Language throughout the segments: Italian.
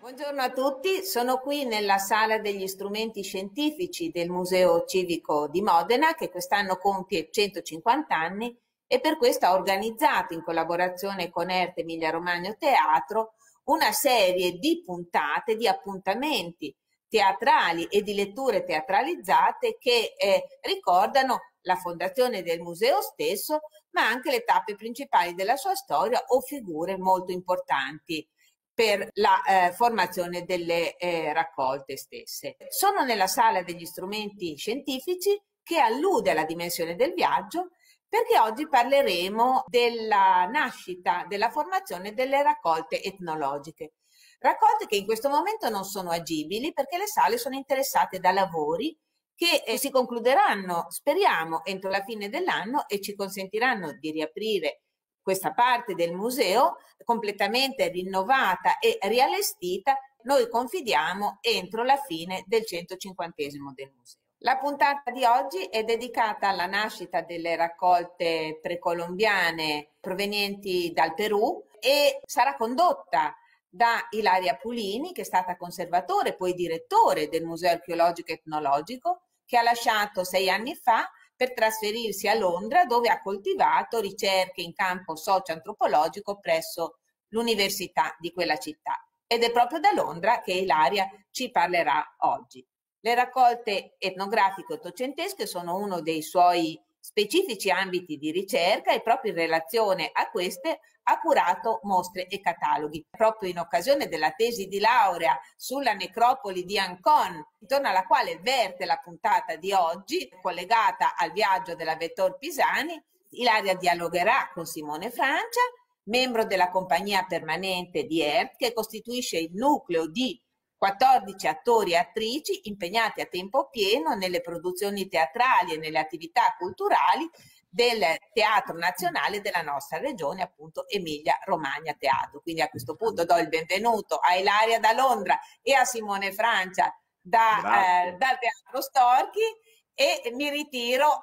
Buongiorno a tutti, sono qui nella sala degli strumenti scientifici del Museo Civico di Modena che quest'anno compie 150 anni e per questo ha organizzato in collaborazione con ERT Emilia Romagna Teatro una serie di puntate, di appuntamenti teatrali e di letture teatralizzate che ricordano la fondazione del museo stesso, ma anche le tappe principali della sua storia o figure molto importanti per la formazione delle raccolte stesse. Sono nella sala degli strumenti scientifici che allude alla dimensione del viaggio perché oggi parleremo della nascita, della formazione delle raccolte etnologiche. Raccolte che in questo momento non sono agibili perché le sale sono interessate da lavori che si concluderanno, speriamo, entro la fine dell'anno e ci consentiranno di riaprire questa parte del museo completamente rinnovata e riallestita, noi confidiamo entro la fine del 150° del museo. La puntata di oggi è dedicata alla nascita delle raccolte precolombiane provenienti dal Perù e sarà condotta da Ilaria Pulini, che è stata conservatore e poi direttore del Museo Archeologico Etnologico, che ha lasciato 6 anni fa per trasferirsi a Londra, dove ha coltivato ricerche in campo socio-antropologico presso l'università di quella città. Ed è proprio da Londra che Ilaria ci parlerà oggi. Le raccolte etnografiche ottocentesche sono uno dei suoi specifici ambiti di ricerca e proprio in relazione a queste ha curato mostre e cataloghi. Proprio in occasione della tesi di laurea sulla necropoli di Ancon, intorno alla quale verte la puntata di oggi, collegata al viaggio della Vettor Pisani, Ilaria dialogherà con Simone Francia, membro della compagnia permanente di ERT, che costituisce il nucleo di 14 attori e attrici impegnati a tempo pieno nelle produzioni teatrali e nelle attività culturali del Teatro Nazionale della nostra regione, appunto Emilia Romagna Teatro. Quindi a questo punto do il benvenuto a Ilaria da Londra e a Simone Francia dal Teatro Storchi e mi ritiro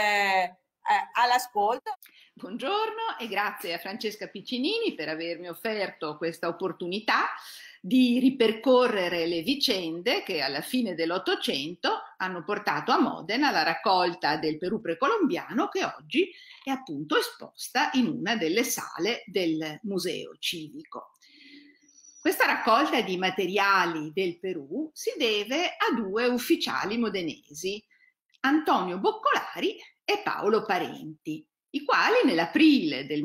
all'ascolto. Buongiorno e grazie a Francesca Piccinini per avermi offerto questa opportunità di ripercorrere le vicende che alla fine dell'Ottocento hanno portato a Modena la raccolta del Perù precolombiano, che oggi è appunto esposta in una delle sale del Museo Civico. Questa raccolta di materiali del Perù si deve a due ufficiali modenesi, Antonio Boccolari e Paolo Parenti, i quali nell'aprile del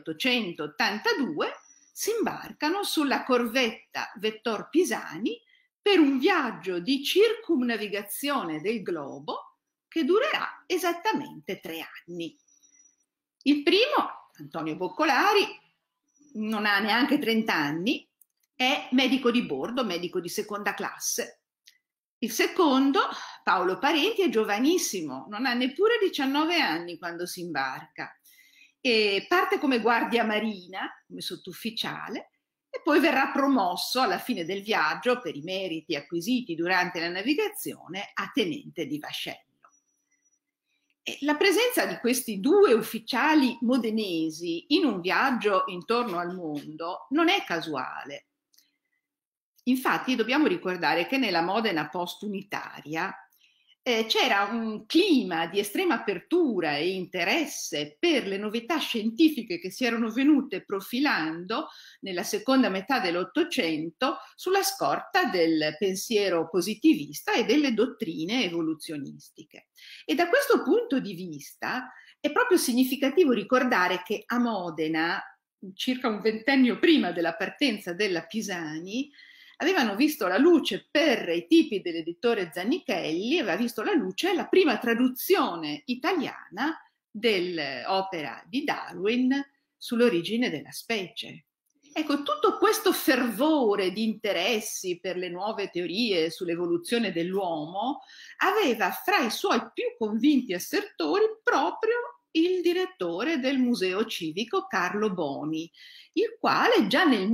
1882 si imbarcano sulla corvetta Vettor Pisani per un viaggio di circumnavigazione del globo che durerà esattamente 3 anni. Il primo, Antonio Boccolari, non ha neanche 30 anni, è medico di bordo, medico di seconda classe. Il secondo, Paolo Parenti, è giovanissimo, non ha neppure 19 anni quando si imbarca. E parte come guardia marina, come sottufficiale, e poi verrà promosso alla fine del viaggio per i meriti acquisiti durante la navigazione a tenente di vascello. E la presenza di questi due ufficiali modenesi in un viaggio intorno al mondo non è casuale. Infatti dobbiamo ricordare che nella Modena post-unitaria c'era un clima di estrema apertura e interesse per le novità scientifiche che si erano venute profilando nella seconda metà dell'Ottocento sulla scorta del pensiero positivista e delle dottrine evoluzionistiche. E da questo punto di vista è proprio significativo ricordare che a Modena, circa un ventennio prima della partenza della Pisani, avevano visto la luce per i tipi dell'editore Zannichelli, aveva visto la luce la prima traduzione italiana dell'opera di Darwin sull'origine della specie. Ecco, tutto questo fervore di interessi per le nuove teorie sull'evoluzione dell'uomo aveva fra i suoi più convinti assertori proprio il direttore del Museo Civico Carlo Boni, il quale già nel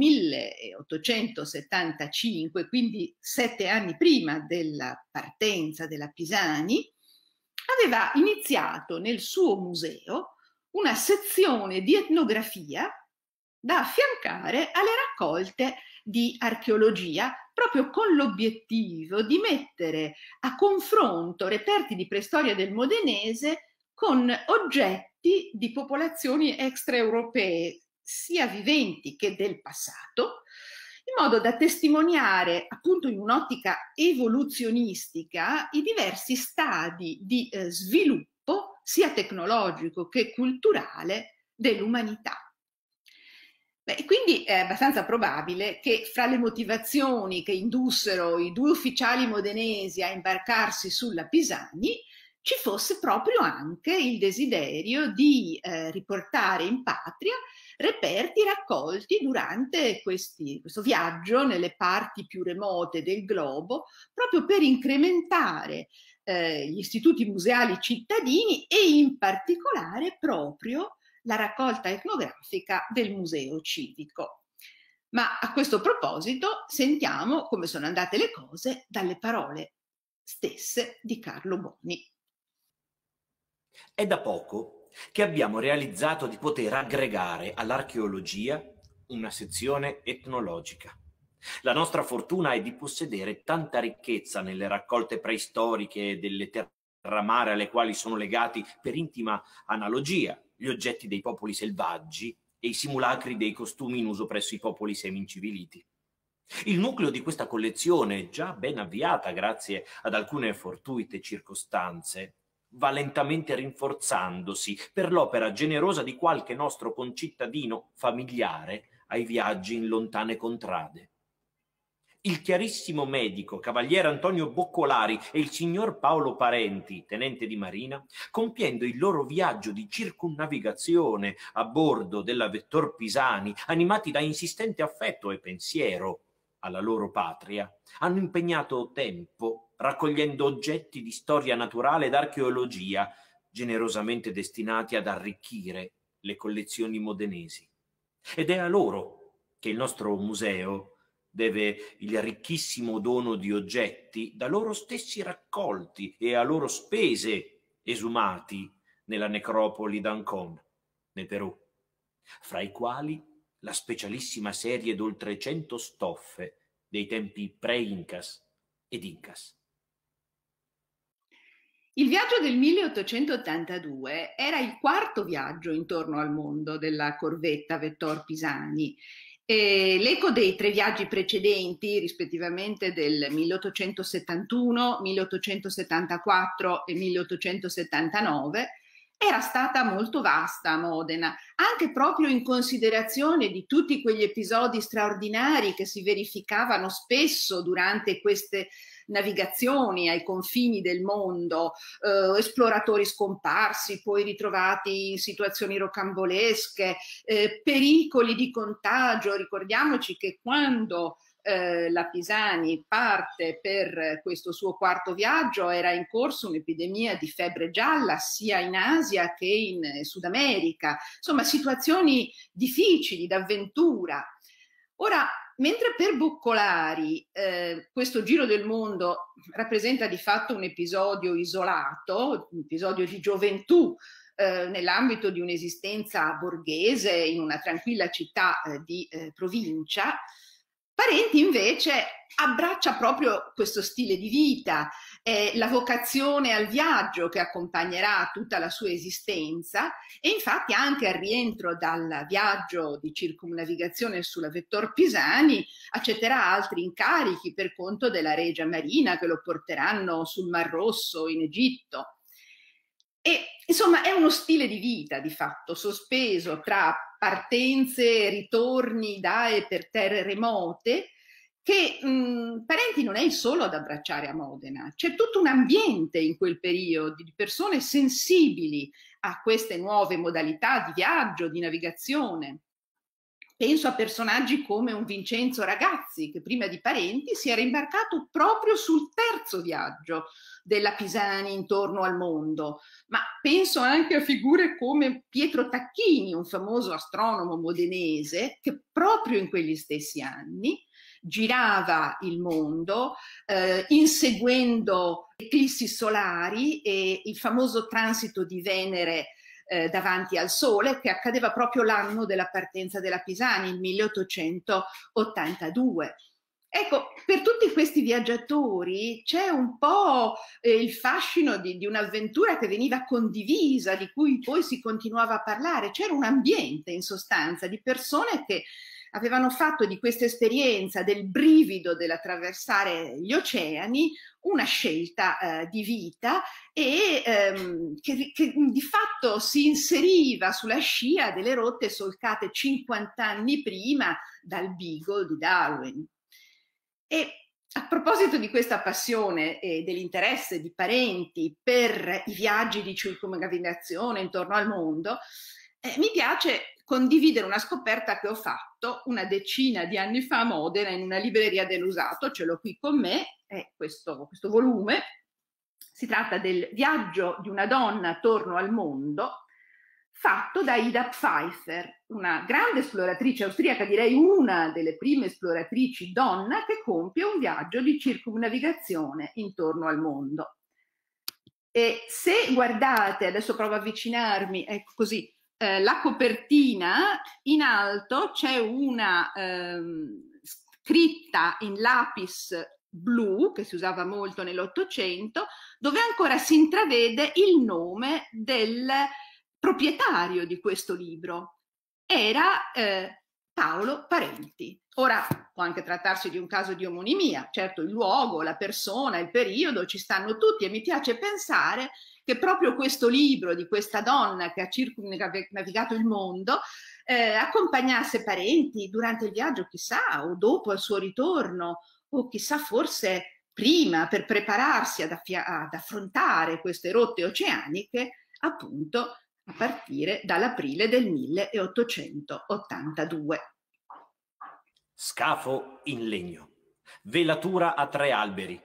1875, quindi 7 anni prima della partenza della Pisani, aveva iniziato nel suo museo una sezione di etnografia da affiancare alle raccolte di archeologia, proprio con l'obiettivo di mettere a confronto reperti di preistoria del modenese con oggetti di popolazioni extraeuropee, sia viventi che del passato, in modo da testimoniare, appunto in un'ottica evoluzionistica, i diversi stadi di sviluppo, sia tecnologico che culturale, dell'umanità. Quindi è abbastanza probabile che fra le motivazioni che indussero i due ufficiali modenesi a imbarcarsi sulla Pisani ci fosse proprio anche il desiderio di riportare in patria reperti raccolti durante questo viaggio nelle parti più remote del globo, proprio per incrementare gli istituti museali cittadini e in particolare proprio la raccolta etnografica del Museo Civico. Ma a questo proposito sentiamo come sono andate le cose dalle parole stesse di Carlo Boni. È da poco che abbiamo realizzato di poter aggregare all'archeologia una sezione etnologica. La nostra fortuna è di possedere tanta ricchezza nelle raccolte preistoriche delle terramare alle quali sono legati per intima analogia gli oggetti dei popoli selvaggi e i simulacri dei costumi in uso presso i popoli seminciviliti. Il nucleo di questa collezione, già ben avviata grazie ad alcune fortuite circostanze, va lentamente rinforzandosi per l'opera generosa di qualche nostro concittadino familiare ai viaggi in lontane contrade. Il chiarissimo medico cavaliere Antonio Boccolari e il signor Paolo Parenti, tenente di marina, compiendo il loro viaggio di circumnavigazione a bordo della Vettor Pisani, animati da insistente affetto e pensiero alla loro patria, hanno impegnato tempo raccogliendo oggetti di storia naturale ed archeologia generosamente destinati ad arricchire le collezioni modenesi. Ed è a loro che il nostro museo deve il ricchissimo dono di oggetti da loro stessi raccolti e a loro spese esumati nella necropoli d'Ancón, nel Perù, fra i quali la specialissima serie d'oltre 100 stoffe dei tempi pre-Incas ed Incas. Il viaggio del 1882 era il quarto viaggio intorno al mondo della corvetta Vettor Pisani. L'eco dei 3 viaggi precedenti, rispettivamente del 1871, 1874 e 1879, era stata molto vasta a Modena, anche proprio in considerazione di tutti quegli episodi straordinari che si verificavano spesso durante queste navigazioni ai confini del mondo, esploratori scomparsi, poi ritrovati in situazioni rocambolesche, pericoli di contagio. Ricordiamoci che quando la Pisani parte per questo suo quarto viaggio era in corso un'epidemia di febbre gialla sia in Asia che in Sud America, insomma situazioni difficili d'avventura. Ora, mentre per Boccolari questo giro del mondo rappresenta di fatto un episodio isolato, un episodio di gioventù nell'ambito di un'esistenza borghese in una tranquilla città di provincia, Parenti invece abbraccia proprio questo stile di vita, la vocazione al viaggio che accompagnerà tutta la sua esistenza, e infatti anche al rientro dal viaggio di circumnavigazione sulla Vettor Pisani accetterà altri incarichi per conto della Regia Marina che lo porteranno sul Mar Rosso, in Egitto. E insomma è uno stile di vita di fatto sospeso tra partenze e ritorni da e per terre remote che Parenti non è il solo ad abbracciare a Modena. C'è tutto un ambiente in quel periodo di persone sensibili a queste nuove modalità di viaggio, di navigazione. Penso a personaggi come un Vincenzo Ragazzi, che prima di Parenti si era imbarcato proprio sul terzo viaggio della Pisani intorno al mondo, ma penso anche a figure come Pietro Tacchini, un famoso astronomo modenese, che proprio in quegli stessi anni girava il mondo inseguendo eclissi solari e il famoso transito di Venere davanti al sole, che accadeva proprio l'anno della partenza della Pisani, il 1882. Ecco, per tutti questi viaggiatori c'è un po' il fascino di un'avventura che veniva condivisa, di cui poi si continuava a parlare. C'era un ambiente, in sostanza, di persone che avevano fatto di questa esperienza, del brivido dell'attraversare gli oceani, una scelta di vita e che di fatto si inseriva sulla scia delle rotte solcate 50 anni prima dal Beagle di Darwin. E a proposito di questa passione e dell'interesse di parenti per i viaggi di circumnavigazione intorno al mondo, mi piace condividere una scoperta che ho fatto una decina di anni fa a Modena in una libreria dell'usato. Ce l'ho qui con me, è questo volume. Si tratta del Viaggio di una donna attorno al mondo, fatto da Ida Pfeiffer, una grande esploratrice austriaca, direi una delle prime esploratrici donna che compie un viaggio di circumnavigazione intorno al mondo. E se guardate, adesso provo a avvicinarmi, ecco così, la copertina, in alto c'è una scritta in lapis blu, che si usava molto nell'Ottocento, dove ancora si intravede il nome del proprietario di questo libro. Era Paolo Parenti. Ora può anche trattarsi di un caso di omonimia, certo il luogo, la persona, il periodo ci stanno tutti, e mi piace pensare che proprio questo libro di questa donna che ha circumnavigato il mondo accompagnasse parenti durante il viaggio, chissà, o dopo al suo ritorno, o chissà forse prima, per prepararsi ad affrontare queste rotte oceaniche, appunto a partire dall'aprile del 1882. Scafo in legno, velatura a 3 alberi,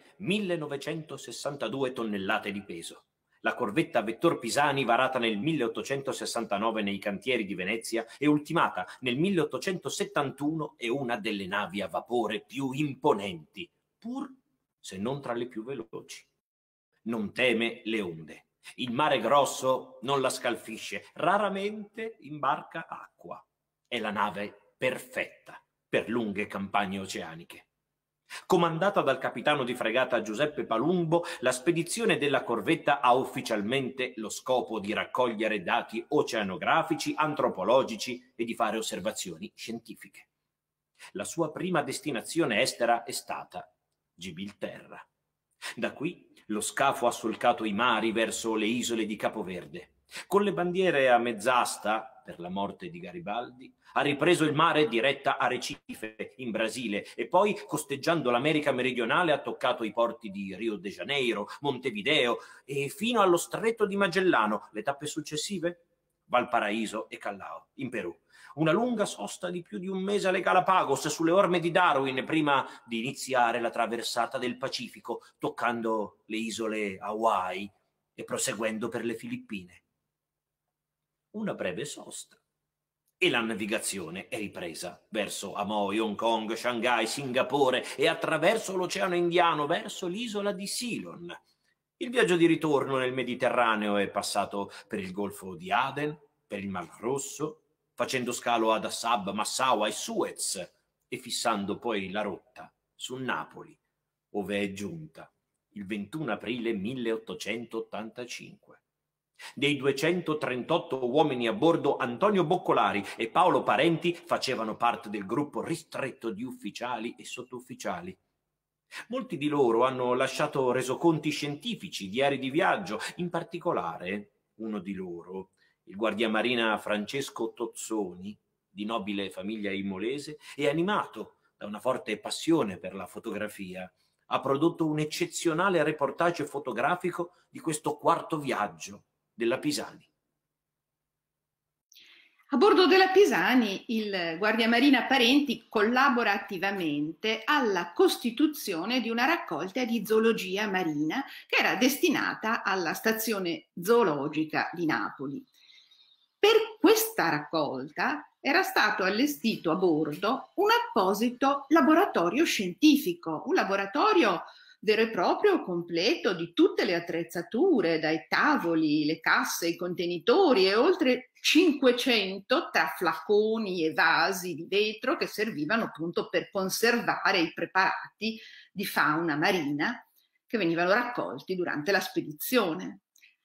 1962 tonnellate di peso. La corvetta Vettor Pisani, varata nel 1869 nei cantieri di Venezia e ultimata nel 1871, è una delle navi a vapore più imponenti, pur se non tra le più veloci. Non teme le onde. Il mare grosso non la scalfisce, raramente imbarca acqua. È la nave perfetta per lunghe campagne oceaniche. Comandata dal capitano di fregata Giuseppe Palumbo, la spedizione della corvetta ha ufficialmente lo scopo di raccogliere dati oceanografici, antropologici e di fare osservazioni scientifiche. La sua prima destinazione estera è stata Gibilterra. Da qui lo scafo ha solcato i mari verso le isole di Capoverde. Con le bandiere a mezz'asta, per la morte di Garibaldi, ha ripreso il mare diretta a Recife, in Brasile, e poi, costeggiando l'America meridionale, ha toccato i porti di Rio de Janeiro, Montevideo e fino allo Stretto di Magellano. Le tappe successive? Valparaíso e Callao, in Perù. Una lunga sosta di più di un mese alle Galapagos, sulle orme di Darwin, prima di iniziare la traversata del Pacifico, toccando le isole Hawaii e proseguendo per le Filippine. Una breve sosta e la navigazione è ripresa verso Hanoi, Hong Kong, Shanghai, Singapore e attraverso l'Oceano Indiano verso l'isola di Ceylon. Il viaggio di ritorno nel Mediterraneo è passato per il Golfo di Aden, per il Mar Rosso, facendo scalo ad Assab, Massaua e Suez e fissando poi la rotta su Napoli, ove è giunta il 21 aprile 1885. Dei 238 uomini a bordo, Antonio Boccolari e Paolo Parenti facevano parte del gruppo ristretto di ufficiali e sottufficiali. Molti di loro hanno lasciato resoconti scientifici, diari di viaggio. In particolare, uno di loro, il guardiamarina Francesco Tozzoni, di nobile famiglia imolese e animato da una forte passione per la fotografia, ha prodotto un eccezionale reportage fotografico di questo quarto viaggio della Pisani. A bordo della Pisani il guardiamarina Parenti collabora attivamente alla costituzione di una raccolta di zoologia marina che era destinata alla stazione zoologica di Napoli. Per questa raccolta era stato allestito a bordo un apposito laboratorio scientifico, un laboratorio vero e proprio completo di tutte le attrezzature, dai tavoli, le casse, i contenitori e oltre 500 tra flaconi e vasi di vetro che servivano appunto per conservare i preparati di fauna marina che venivano raccolti durante la spedizione.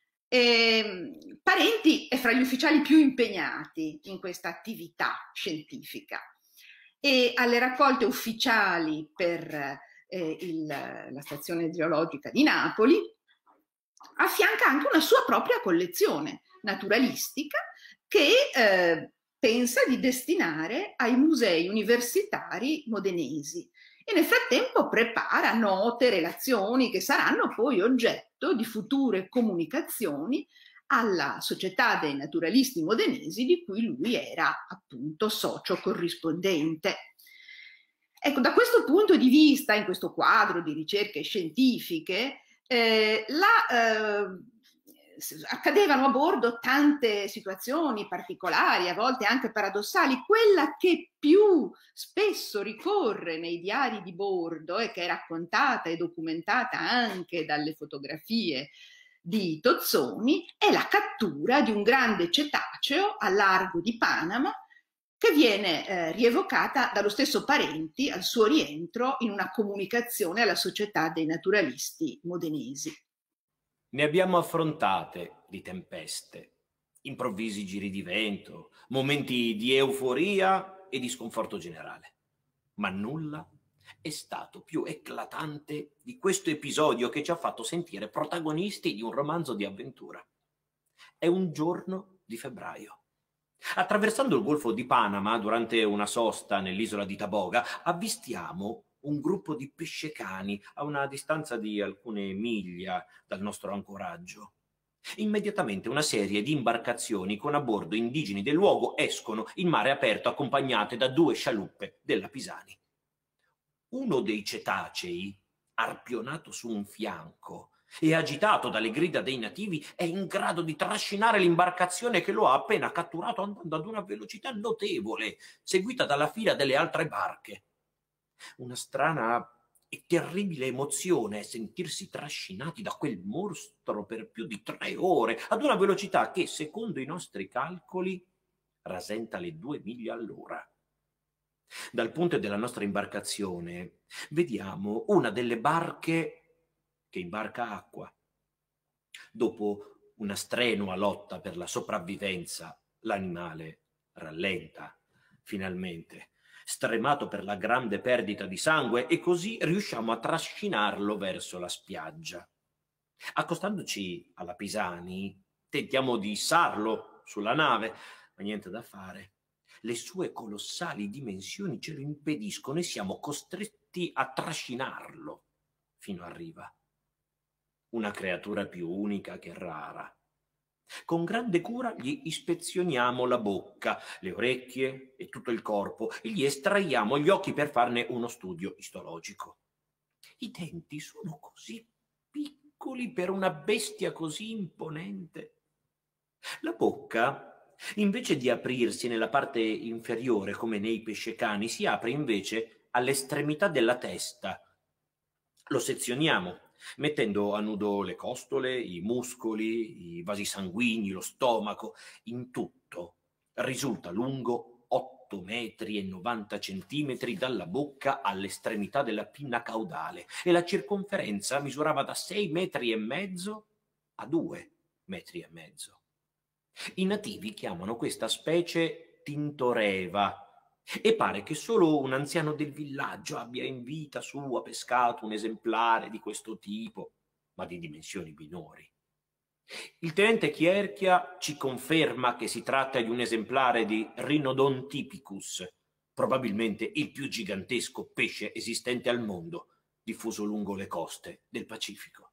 Parenti è fra gli ufficiali più impegnati in questa attività scientifica e alle raccolte ufficiali per la stazione geologica di Napoli affianca anche una sua propria collezione naturalistica che pensa di destinare ai musei universitari modenesi e nel frattempo prepara note, relazioni che saranno poi oggetto di future comunicazioni alla Società dei Naturalisti Modenesi di cui lui era appunto socio corrispondente. Ecco, da questo punto di vista, in questo quadro di ricerche scientifiche, accadevano a bordo tante situazioni particolari, a volte anche paradossali. Quella che più spesso ricorre nei diari di bordo e che è raccontata e documentata anche dalle fotografie di Tozzoni è la cattura di un grande cetaceo al largo di Panama che viene rievocata dallo stesso Parenti al suo rientro in una comunicazione alla Società dei Naturalisti Modenesi. Ne abbiamo affrontate di tempeste, improvvisi giri di vento, momenti di euforia e di sconforto generale, ma nulla è stato più eclatante di questo episodio che ci ha fatto sentire protagonisti di un romanzo di avventura. È un giorno di febbraio. Attraversando il Golfo di Panama, durante una sosta nell'isola di Taboga, avvistiamo un gruppo di pescecani a una distanza di alcune miglia dal nostro ancoraggio. Immediatamente una serie di imbarcazioni con a bordo indigeni del luogo escono in mare aperto accompagnate da 2 scialuppe della Pisani. Uno dei cetacei, arpionato su un fianco e agitato dalle grida dei nativi, è in grado di trascinare l'imbarcazione che lo ha appena catturato andando ad una velocità notevole, seguita dalla fila delle altre barche. Una strana e terribile emozione è sentirsi trascinati da quel mostro per più di 3 ore, ad una velocità che, secondo i nostri calcoli, rasenta le 2 miglia all'ora. Dal ponte della nostra imbarcazione vediamo una delle barche che imbarca acqua. Dopo una strenua lotta per la sopravvivenza, l'animale rallenta, finalmente, stremato per la grande perdita di sangue, e così riusciamo a trascinarlo verso la spiaggia. Accostandoci alla Pisani, tentiamo di issarlo sulla nave, ma niente da fare. Le sue colossali dimensioni ce lo impediscono e siamo costretti a trascinarlo fino a riva. Una creatura più unica che rara. Con grande cura gli ispezioniamo la bocca, le orecchie e tutto il corpo e gli estraiamo gli occhi per farne uno studio istologico. I denti sono così piccoli per una bestia così imponente. La bocca, invece di aprirsi nella parte inferiore come nei pescecani, si apre invece all'estremità della testa. Lo sezioniamo, mettendo a nudo le costole, i muscoli, i vasi sanguigni, lo stomaco. In tutto risulta lungo 8 metri e 90 centimetri dalla bocca all'estremità della pinna caudale e la circonferenza misurava da 6 metri e mezzo a 2 metri e mezzo. I nativi chiamano questa specie tintoreva e pare che solo un anziano del villaggio abbia in vita sua pescato un esemplare di questo tipo, ma di dimensioni minori. Il tenente Chierchia ci conferma che si tratta di un esemplare di Rhinodon typicus, probabilmente il più gigantesco pesce esistente al mondo, diffuso lungo le coste del Pacifico.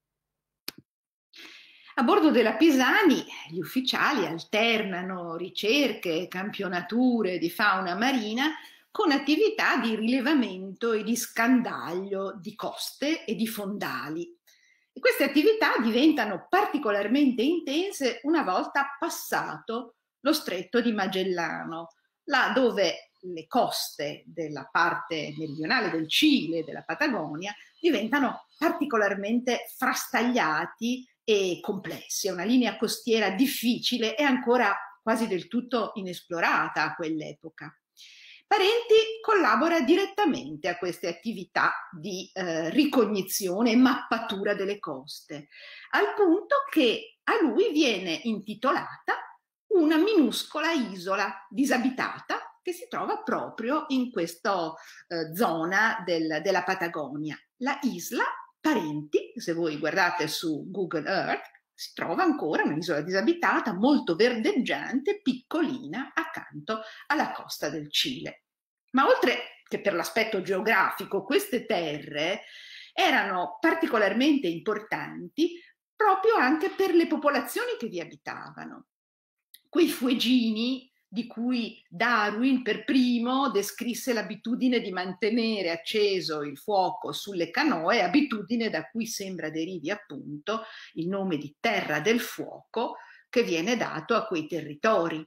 A bordo della Pisani gli ufficiali alternano ricerche e campionature di fauna marina con attività di rilevamento e di scandaglio di coste e di fondali. E queste attività diventano particolarmente intense una volta passato lo Stretto di Magellano, là dove le coste della parte meridionale del Cile e della Patagonia diventano particolarmente frastagliati e complessi. È una linea costiera difficile e ancora quasi del tutto inesplorata a quell'epoca. Parenti collabora direttamente a queste attività di ricognizione e mappatura delle coste, al punto che a lui viene intitolata una minuscola isola disabitata che si trova proprio in questa zona della Patagonia, la Isla Parenti. Se voi guardate su Google Earth, si trova ancora un'isola disabitata molto verdeggiante, piccolina, accanto alla costa del Cile. Ma oltre che per l'aspetto geografico, queste terre erano particolarmente importanti proprio anche per le popolazioni che vi abitavano. Quei fueggini di cui Darwin per primo descrisse l'abitudine di mantenere acceso il fuoco sulle canoe, abitudine da cui sembra derivi appunto il nome di Terra del Fuoco che viene dato a quei territori.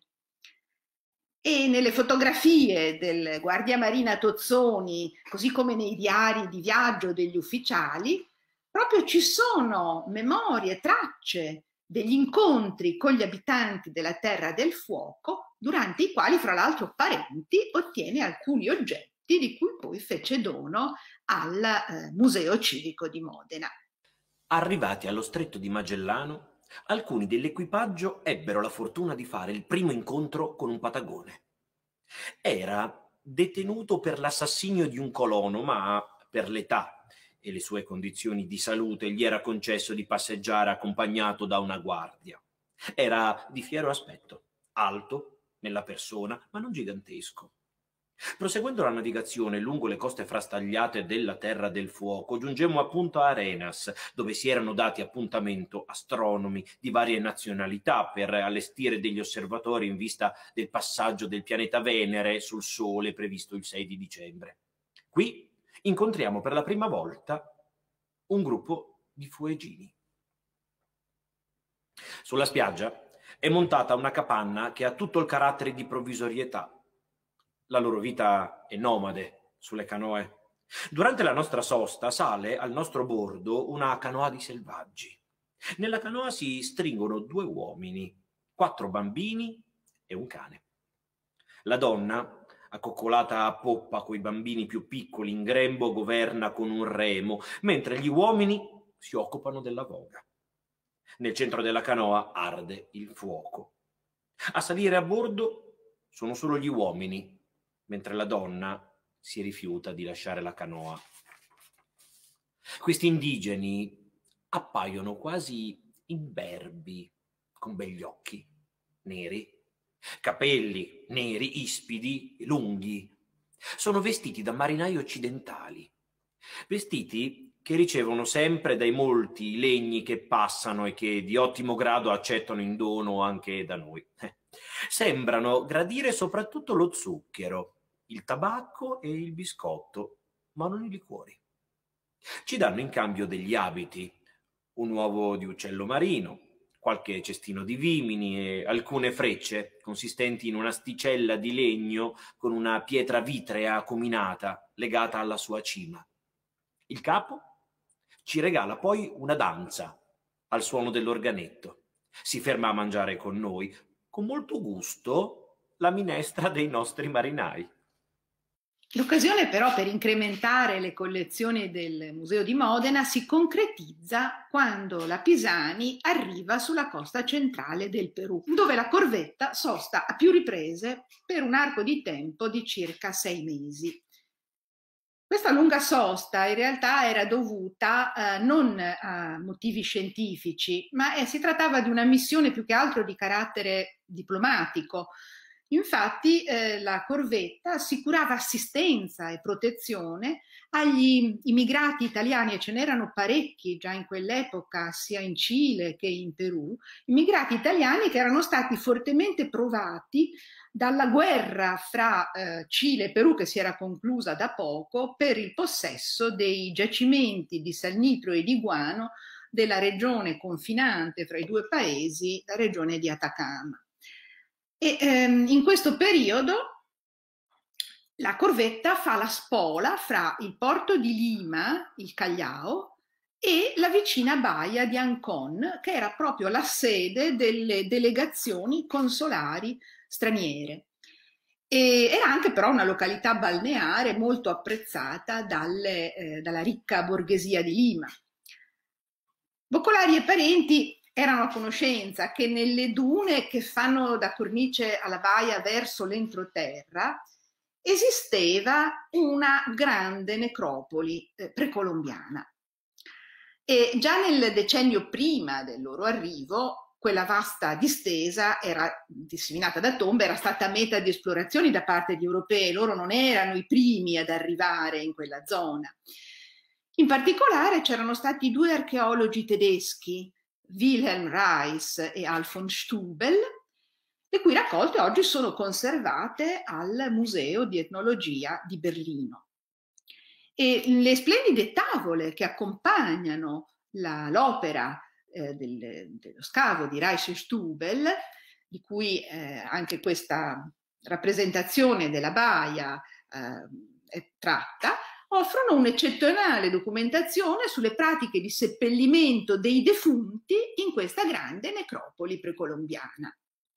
E nelle fotografie del Guardia Marina Tozzoni, così come nei diari di viaggio degli ufficiali, proprio ci sono memorie, tracce degli incontri con gli abitanti della Terra del Fuoco, durante i quali, fra l'altro, Parenti ottiene alcuni oggetti di cui poi fece dono al Museo Civico di Modena. Arrivati allo Stretto di Magellano, alcuni dell'equipaggio ebbero la fortuna di fare il primo incontro con un patagone. Era detenuto per l'assassinio di un colono, ma per l'età e le sue condizioni di salute gli era concesso di passeggiare accompagnato da una guardia. Era di fiero aspetto, alto nella persona, ma non gigantesco. Proseguendo la navigazione lungo le coste frastagliate della Terra del Fuoco, giungemmo appunto a Arenas, dove si erano dati appuntamento astronomi di varie nazionalità per allestire degli osservatori in vista del passaggio del pianeta Venere sul Sole previsto il 6 di dicembre. Qui incontriamo per la prima volta un gruppo di fueggini. Sulla spiaggia è montata una capanna che ha tutto il carattere di provvisorietà. La loro vita è nomade sulle canoe. Durante la nostra sosta sale al nostro bordo una canoa di selvaggi. Nella canoa si stringono 2 uomini, 4 bambini e un cane. La donna, accoccolata a poppa coi bambini più piccoli in grembo, governa con un remo, mentre gli uomini si occupano della voga. Nel centro della canoa arde il fuoco. A salire a bordo sono solo gli uomini, mentre la donna si rifiuta di lasciare la canoa. Questi indigeni appaiono quasi imberbi, con begli occhi neri, capelli neri, ispidi, lunghi. Sono vestiti da marinai occidentali, vestiti che ricevono sempre dai molti legni che passano e che di ottimo grado accettano in dono anche da noi. Sembrano gradire soprattutto lo zucchero, il tabacco e il biscotto, ma non i liquori. Ci danno in cambio degli abiti, un uovo di uccello marino, qualche cestino di vimini e alcune frecce consistenti in un'asticella di legno con una pietra vitrea acuminata legata alla sua cima. Il capo ci regala poi una danza al suono dell'organetto. Si ferma a mangiare con noi, con molto gusto, la minestra dei nostri marinai. L'occasione però per incrementare le collezioni del Museo di Modena si concretizza quando la Pisani arriva sulla costa centrale del Perù, dove la corvetta sosta a più riprese per un arco di tempo di circa 6 mesi. Questa lunga sosta in realtà era dovuta non a motivi scientifici, ma si trattava di una missione più che altro di carattere diplomatico. Infatti la corvetta assicurava assistenza e protezione agli immigrati italiani, e ce n'erano parecchi già in quell'epoca, sia in Cile che in Perù, immigrati italiani che erano stati fortemente provati dalla guerra fra Cile e Perù, che si era conclusa da poco, per il possesso dei giacimenti di sal-nitro e di guano della regione confinante fra i 2 paesi, la regione di Atacama. E in questo periodo la corvetta fa la spola fra il porto di Lima, il Callao, e la vicina baia di Ancón, che era proprio la sede delle delegazioni consolari straniere. E era anche però una località balneare molto apprezzata dalla ricca borghesia di Lima. Boccolari e parenti erano a conoscenza che nelle dune che fanno da cornice alla baia verso l'entroterra esisteva una grande necropoli precolombiana. E già nel decennio prima del loro arrivo, quella vasta distesa era disseminata da tombe, era stata meta di esplorazioni da parte di europei, loro non erano i primi ad arrivare in quella zona. In particolare c'erano stati due archeologi tedeschi, Wilhelm Reis e Alfons Stubel, le cui raccolte oggi sono conservate al Museo di Etnologia di Berlino. E le splendide tavole che accompagnano l'opera dello scavo di Reis e Stubel, di cui anche questa rappresentazione della baia è tratta, offrono un'eccezionale documentazione sulle pratiche di seppellimento dei defunti in questa grande necropoli precolombiana.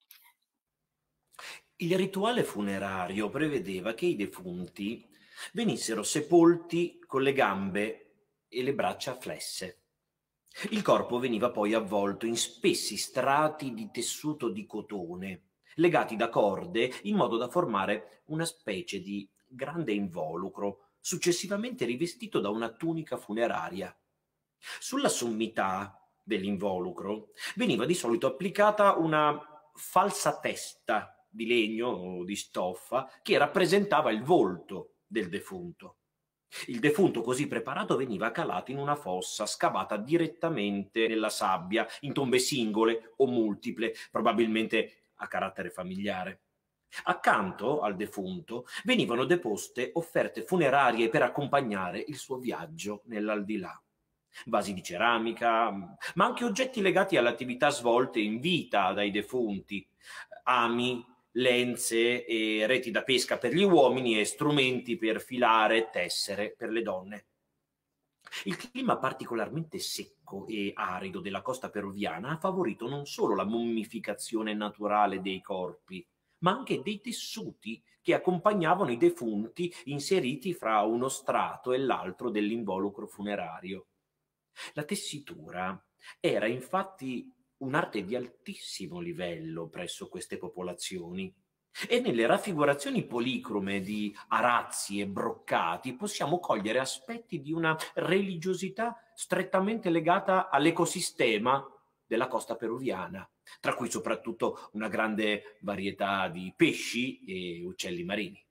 Il rituale funerario prevedeva che i defunti venissero sepolti con le gambe e le braccia flesse. Il corpo veniva poi avvolto in spessi strati di tessuto di cotone, legati da corde in modo da formare una specie di grande involucro, successivamente rivestito da una tunica funeraria. Sulla sommità dell'involucro veniva di solito applicata una falsa testa di legno o di stoffa che rappresentava il volto del defunto. Il defunto così preparato veniva calato in una fossa scavata direttamente nella sabbia, in tombe singole o multiple, probabilmente a carattere familiare. Accanto al defunto venivano deposte offerte funerarie per accompagnare il suo viaggio nell'aldilà. Vasi di ceramica, ma anche oggetti legati alle attività svolte in vita dai defunti, ami, lenze e reti da pesca per gli uomini e strumenti per filare e tessere per le donne. Il clima particolarmente secco e arido della costa peruviana ha favorito non solo la mummificazione naturale dei corpi, ma anche dei tessuti che accompagnavano i defunti inseriti fra uno strato e l'altro dell'involucro funerario. La tessitura era infatti un'arte di altissimo livello presso queste popolazioni e nelle raffigurazioni policrome di arazzi e broccati possiamo cogliere aspetti di una religiosità strettamente legata all'ecosistema della costa peruviana, tra cui soprattutto una grande varietà di pesci e uccelli marini.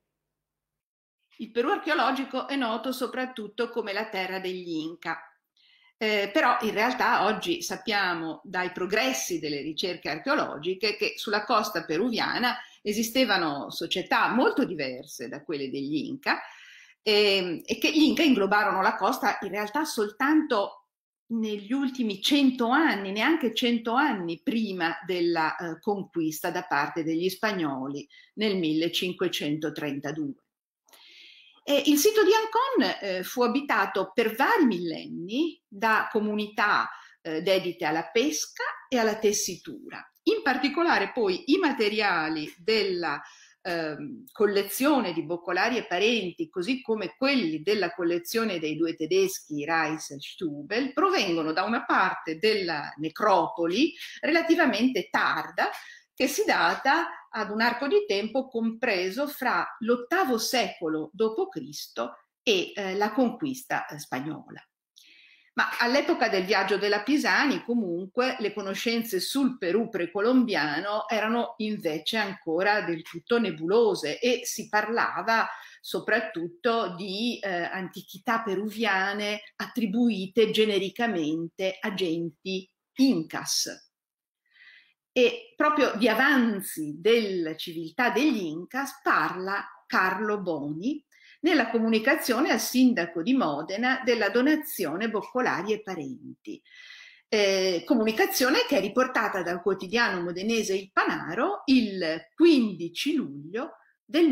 Il Perù archeologico è noto soprattutto come la terra degli Inca. Però in realtà oggi sappiamo dai progressi delle ricerche archeologiche che sulla costa peruviana esistevano società molto diverse da quelle degli Inca e che gli Inca inglobarono la costa in realtà soltanto negli ultimi 100 anni, neanche 100 anni prima della conquista da parte degli spagnoli nel 1532. Il sito di Ancón fu abitato per vari millenni da comunità dedite alla pesca e alla tessitura. In particolare poi i materiali della collezione di Boccolari e parenti, così come quelli della collezione dei due tedeschi Reis e Stubel, provengono da una parte della necropoli relativamente tarda, che si data ad un arco di tempo compreso fra l'VIII secolo d.C. e la conquista spagnola. Ma all'epoca del viaggio della Pisani, comunque, le conoscenze sul Perù precolombiano erano invece ancora del tutto nebulose e si parlava soprattutto di antichità peruviane attribuite genericamente a genti Incas. E proprio di avanzi della civiltà degli Incas parla Carlo Boni nella comunicazione al sindaco di Modena della donazione Boccolari e parenti. Comunicazione che è riportata dal quotidiano modenese Il Panaro il 15 luglio del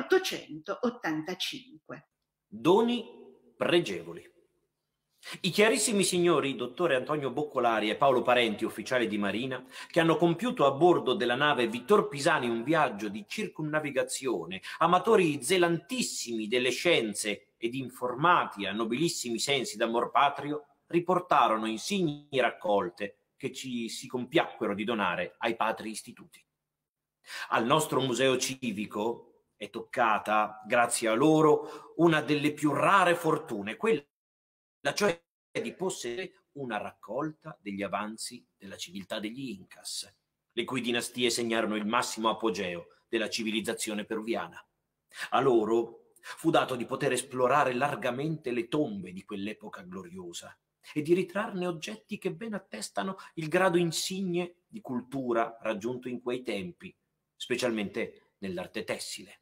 1885. Doni pregevoli. I chiarissimi signori dottore Antonio Boccolari e Paolo Parenti, ufficiali di marina, che hanno compiuto a bordo della nave Vittor Pisani un viaggio di circumnavigazione, amatori zelantissimi delle scienze ed informati a nobilissimi sensi d'amor patrio, riportarono insigni raccolte che ci si compiacquero di donare ai patri istituti. Al nostro museo civico è toccata, grazie a loro, una delle più rare fortune, quella cioè di possedere una raccolta degli avanzi della civiltà degli Incas, le cui dinastie segnarono il massimo apogeo della civilizzazione peruviana. A loro fu dato di poter esplorare largamente le tombe di quell'epoca gloriosa e di ritrarne oggetti che ben attestano il grado insigne di cultura raggiunto in quei tempi, specialmente nell'arte tessile.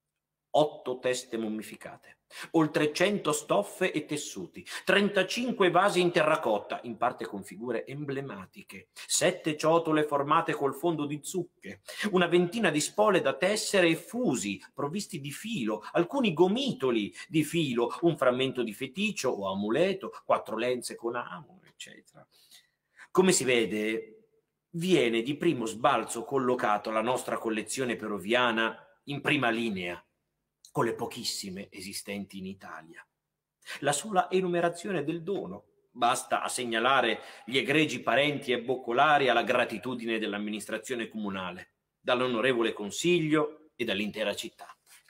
8 teste mummificate, oltre 100 stoffe e tessuti, 35 vasi in terracotta, in parte con figure emblematiche, 7 ciotole formate col fondo di zucche, una ventina di spole da tessere e fusi provvisti di filo, alcuni gomitoli di filo, un frammento di feticcio o amuleto, 4 lenze con amo, eccetera. Come si vede, viene di primo sbalzo collocato la nostra collezione peruviana in prima linea, con le pochissime esistenti in Italia. La sola enumerazione del dono basta a segnalare gli egregi parenti e Boccolari alla gratitudine dell'amministrazione comunale, dall'onorevole consiglio e dall'intera città.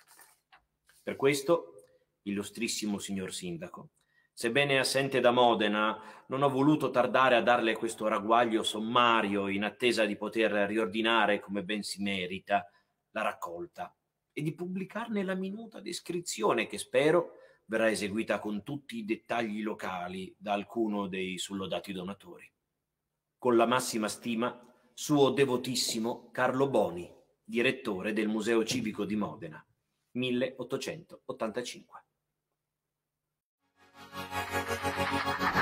Per questo, illustrissimo signor Sindaco, sebbene assente da Modena, non ho voluto tardare a darle questo ragguaglio sommario in attesa di poter riordinare come ben si merita la raccolta e di pubblicarne la minuta descrizione che spero verrà eseguita con tutti i dettagli locali da alcuno dei sullodati donatori. Con la massima stima, suo devotissimo Carlo Boni, direttore del Museo Civico di Modena, 1885.